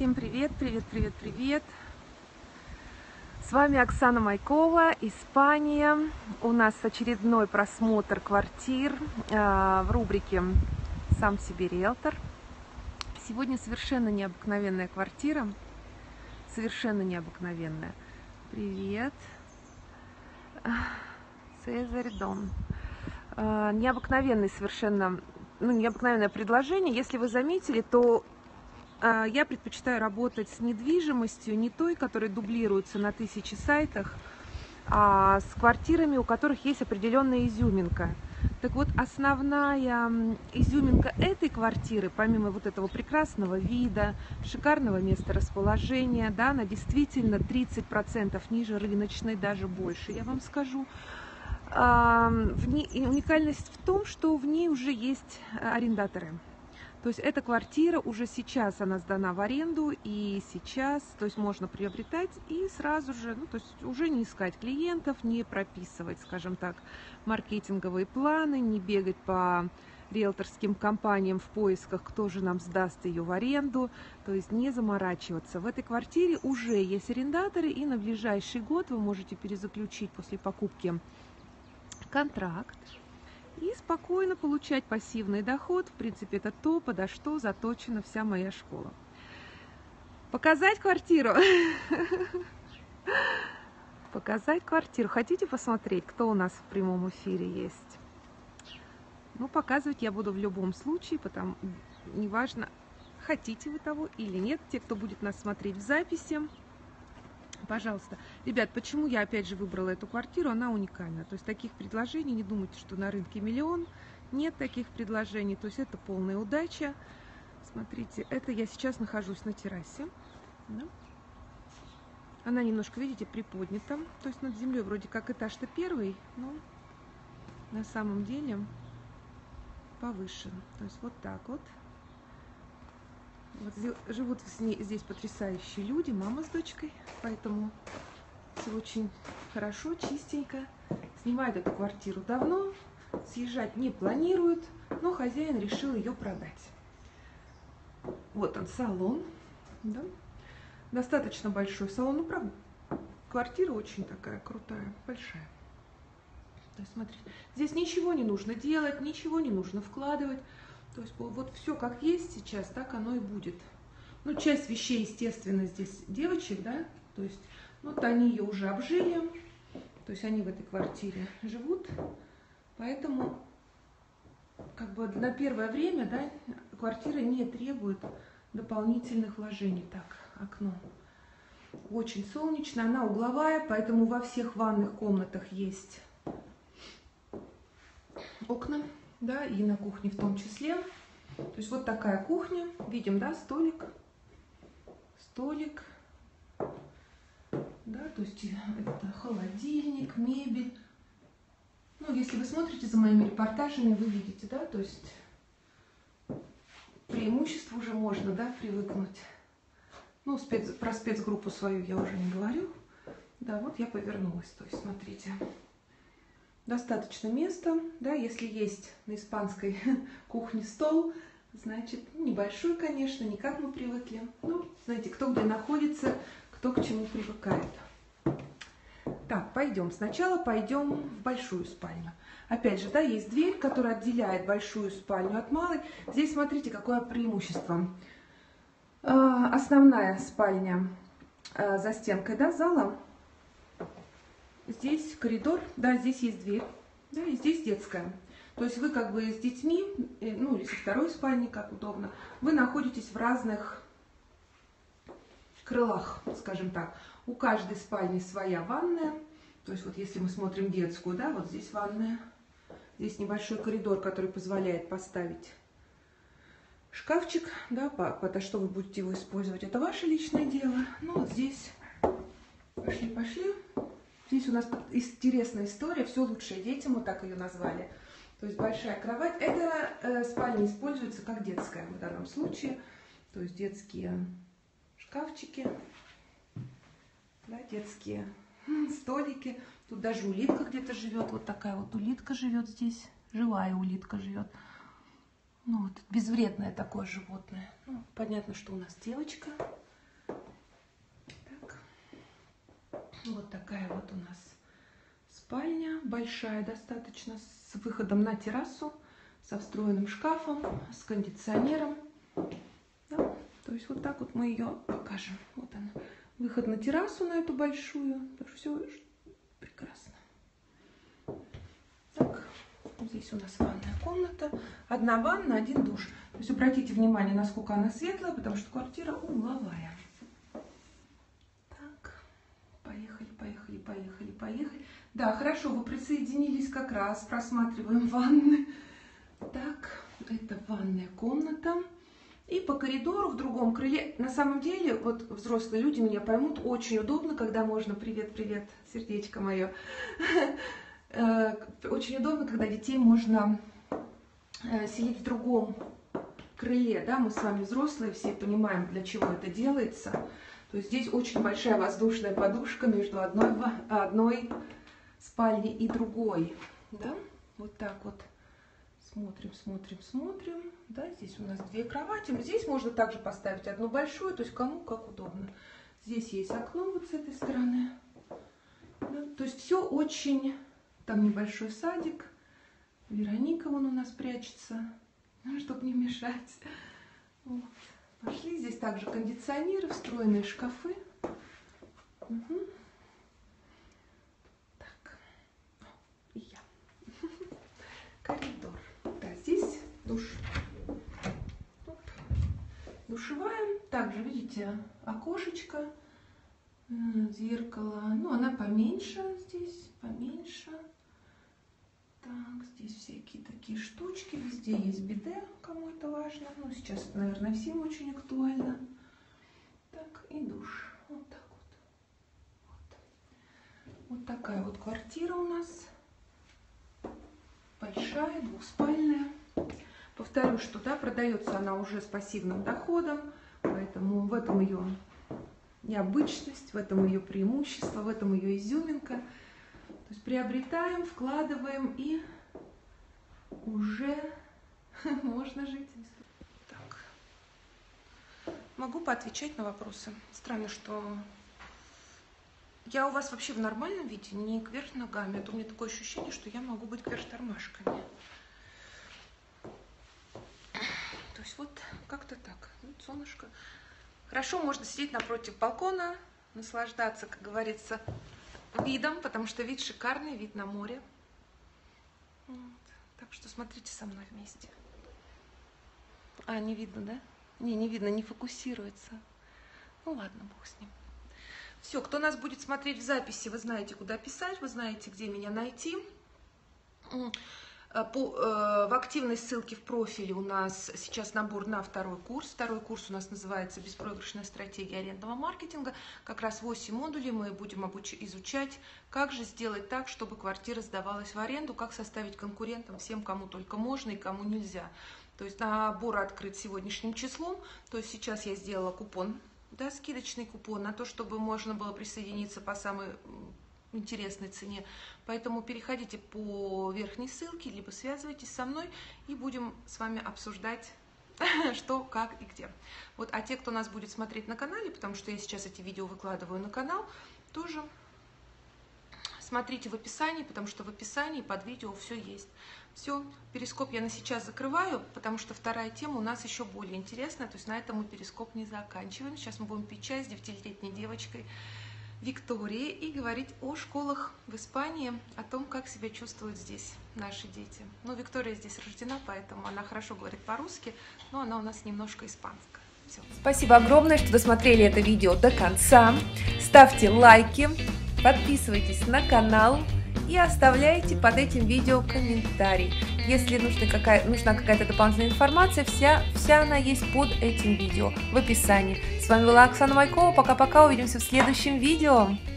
Всем привет, привет, привет, привет! С вами Оксана Майкова, Испания. У нас очередной просмотр квартир в рубрике «Сам себе риэлтор». Сегодня совершенно необыкновенная квартира. Совершенно необыкновенная. Привет! Цезарь Дон. Необыкновенный совершенно, необыкновенное предложение. Если вы заметили, то я предпочитаю работать с недвижимостью, не той, которая дублируется на 1000 сайтах, а с квартирами, у которых есть определенная изюминка. Так вот, основная изюминка этой квартиры, помимо вот этого прекрасного вида, шикарного месторасположения, да, она действительно 30% ниже рыночной, даже больше, я вам скажу. Уникальность в том, что в ней уже есть арендаторы. То есть эта квартира уже сейчас, она сдана в аренду, и сейчас, то есть можно приобретать и сразу же, то есть уже не искать клиентов, не прописывать, скажем так, маркетинговые планы, не бегать по риэлторским компаниям в поисках, кто же нам сдаст ее в аренду, то есть не заморачиваться. В этой квартире уже есть арендаторы, и на ближайший год вы можете перезаключить после покупки контракт и спокойно получать пассивный доход. В принципе, это то, подо что заточена вся моя школа. Показать квартиру? Показать квартиру. Хотите посмотреть, кто у нас в прямом эфире есть? Ну, показывать я буду в любом случае, потому неважно, хотите вы того или нет. Те, кто будет нас смотреть в записи, пожалуйста. Ребят, почему я опять же выбрала эту квартиру? Она уникальна. То есть таких предложений, не думайте, что на рынке миллион. Нет таких предложений. То есть это полная удача. Смотрите, это я сейчас нахожусь на террасе. Да? Она немножко, видите, приподнята. То есть над землей вроде как этаж-то первый, но на самом деле повыше. То есть вот так вот. Вот живут здесь потрясающие люди, мама с дочкой, поэтому все очень хорошо, чистенько. Снимают эту квартиру давно, съезжать не планируют, но хозяин решил ее продать. Вот он, салон, да? Достаточно большой салон, ну правда, квартира очень такая крутая, большая. То есть смотрите, здесь ничего не нужно делать, ничего не нужно вкладывать. То есть вот все как есть сейчас, так оно и будет. Ну, часть вещей, естественно, здесь девочек, да, то есть, вот они ее уже обжили, то есть они в этой квартире живут, поэтому, как бы на первое время, да, квартира не требует дополнительных вложений. Так, окно. Очень солнечно, она угловая, поэтому во всех ванных комнатах есть окна. Да, и на кухне в том числе. То есть вот такая кухня. Видим, да, столик. Столик. Да, то есть это холодильник, мебель. Ну, если вы смотрите за моими репортажами, вы видите, да, то есть преимущество уже можно, да, привыкнуть. Ну, про спецгруппу свою я уже не говорю. Да, вот я повернулась. То есть, смотрите. Достаточно места, да, если есть на испанской кухне стол, значит, небольшой, конечно, не как мы привыкли. Ну, знаете, кто где находится, кто к чему привыкает. Так, пойдем. Сначала пойдем в большую спальню. Опять же, да, есть дверь, которая отделяет большую спальню от малой. Здесь, смотрите, какое преимущество. Основная спальня за стенкой, да, зала. Здесь коридор, да, здесь есть дверь, да, и здесь детская. То есть вы как бы с детьми, ну или со второй спальни, как удобно, вы находитесь в разных крылах, скажем так. У каждой спальни своя ванная. То есть вот если мы смотрим детскую, да, вот здесь ванная. Здесь небольшой коридор, который позволяет поставить шкафчик, да, потому что вы будете его использовать. Это ваше личное дело. Ну вот здесь, пошли. Здесь у нас интересная история, все лучшее детям, вот так ее назвали. То есть большая кровать. Эта спальня используется как детская в данном случае. То есть детские шкафчики, да, детские столики. Тут даже улитка где-то живет. Вот такая вот улитка живет здесь. Живая улитка живет. Ну, вот, безвредное такое животное. Ну, понятно, что у нас девочка. Вот такая вот у нас спальня, большая достаточно, с выходом на террасу, со встроенным шкафом, с кондиционером. Да? То есть вот так вот мы ее покажем. Вот она. Выход на террасу, на эту большую. Так что все прекрасно. Так, здесь у нас ванная комната. Одна ванна, один душ. То есть обратите внимание, насколько она светлая, потому что квартира угловая. Так, поехали, поехали, поехали, поехали. Да, хорошо, вы присоединились как раз. Просматриваем ванны. Так, это ванная комната. И по коридору в другом крыле. На самом деле, вот взрослые люди меня поймут, очень удобно, когда можно, привет, сердечко мое. Очень удобно, когда детей можно селить в другом крыле. Да? Мы с вами взрослые, все понимаем, для чего это делается. То есть здесь очень большая воздушная подушка между одной спальней и другой. Да? Вот так вот. Смотрим, смотрим, смотрим. Да, здесь у нас две кровати. Здесь можно также поставить одну большую, то есть кому как удобно. Здесь есть окно вот с этой стороны. Да, то есть все очень... Там небольшой садик. Вероника вон у нас прячется, чтобы не мешать. Вот. Пошли. Здесь также кондиционеры, встроенные шкафы. Угу. Так. И я. Коридор. Здесь душ. Оп. Душевая. Также, видите, окошечко, зеркало. Ну, она поменьше здесь, поменьше. Так, здесь всякие такие штучки. Везде есть биде, кому это важно. Ну, сейчас это, наверное, всем очень актуально. Так, и душ. Вот так вот. Вот такая вот квартира у нас. Большая, двухспальная. Повторю, что да, продается она уже с пассивным доходом, поэтому в этом ее необычность, в этом ее преимущество, в этом ее изюминка. То есть приобретаем, вкладываем и уже можно жить. Так. Могу поотвечать на вопросы. Странно, что я у вас вообще в нормальном виде, не кверх ногами. А то у меня такое ощущение, что я могу быть кверх тормашками. То есть вот как-то так. Вот солнышко. Хорошо, можно сидеть напротив балкона, наслаждаться, как говорится, видом, потому что вид шикарный, вид на море. Вот. Так что смотрите со мной вместе. А, не видно, да? Не видно, не фокусируется. Ну ладно, бог с ним. Все, кто нас будет смотреть в записи, вы знаете, куда писать, вы знаете, где меня найти. В активной ссылке в профиле у нас сейчас набор на второй курс. Второй курс у нас называется «Беспроигрышная стратегия арендного маркетинга». Как раз 8 модулей мы будем изучать, как же сделать так, чтобы квартира сдавалась в аренду, как составить конкурентам всем, кому только можно и кому нельзя. То есть набор открыт сегодняшним числом. То есть сейчас я сделала купон, да, скидочный купон на то, чтобы можно было присоединиться по самой интересной цене. Поэтому переходите по верхней ссылке, либо связывайтесь со мной и будем с вами обсуждать, что, как и где. Вот, а те, кто нас будет смотреть на канале, потому что я сейчас эти видео выкладываю на канал, тоже смотрите в описании, потому что в описании под видео все есть. Все, перископ я на сейчас закрываю, потому что вторая тема у нас еще более интересная, то есть на этом мы перископ не заканчиваем. Сейчас мы будем пить чай с 9-летней девочкой Виктории и говорить о школах в Испании, о том, как себя чувствуют здесь наши дети. Ну, Виктория здесь рождена, поэтому она хорошо говорит по-русски, но она у нас немножко испанская. Все. Спасибо огромное, что досмотрели это видео до конца. Ставьте лайки, подписывайтесь на канал и оставляйте под этим видео комментарий. Если нужна какая-то дополнительная информация, вся она есть под этим видео в описании. С вами была Оксана Майкова. Пока-пока, увидимся в следующем видео.